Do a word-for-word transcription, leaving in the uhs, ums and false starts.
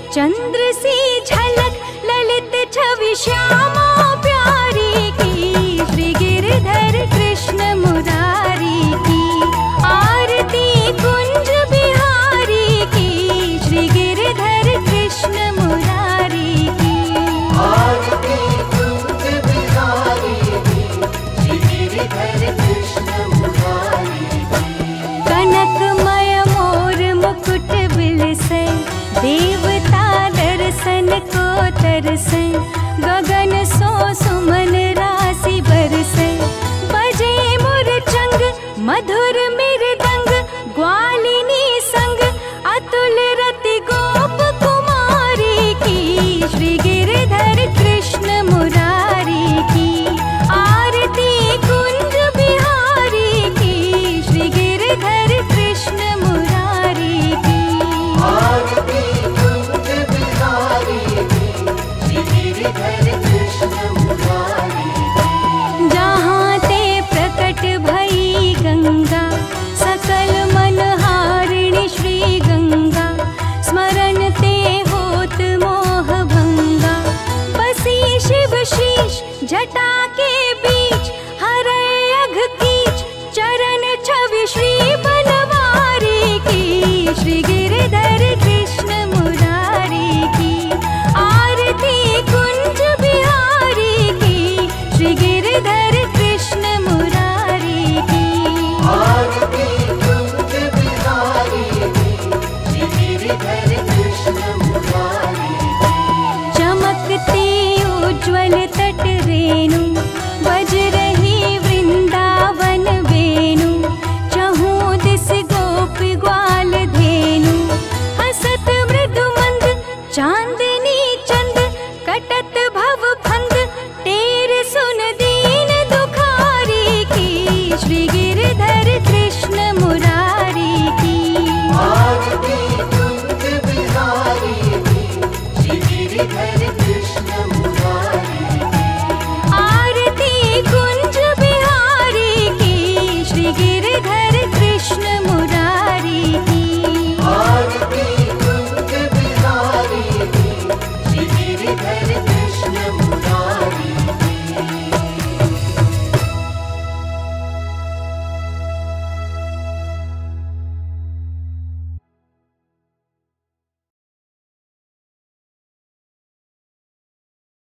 चंद्र सी झलक ललित छवि श्यामा प्यारी की, श्री गिरधर कृष्ण मुरारी की। आरती कुंज बिहारी की, श्री गिरधर कृष्ण मुरारी की। आरती कुंज बिहारी की, श्री गिरधर कृष्ण मुरारी की। कनकमय मोर मुकुट बिलसे, देवता दर्शन को तरसे। गगन सो सुमन राशि बरसे, बजे मुरचंग मधुर मृदंग। ग्वालिनी संग अतुल रति गोप कुमारी की, श्री गिरधर कृष्ण मुरारी की। आरती कुंज बिहारी की, श्री गिरधर कृष्ण मुरारी की। आरती कुंज बिहारी की, श्री गिरधर कृष्ण मुरारी की। जहाँ ते प्रकट भई गंगा, सकल मनहारिणी श्री गंगा। स्मरण ते होत मोह भंगा, बसी शिव शीश जटा के बीच। हरय अघ कीच चरण छवि श्री बनवारी की, श्री गिरधर कृष्ण मुरारी की। आरती कुंज बिहारी की, श्री गिरधर कृष्ण मुरारी की। आरती कुंज बिहारी की, श्री गिरधर कृष्ण मुरारी की। चमकती उज्ज्वल तट रेणु, बज रही वृंदावन वेणु। चहु दिस गोप ग्वाल धेनु, हसत मृदु मंद चांद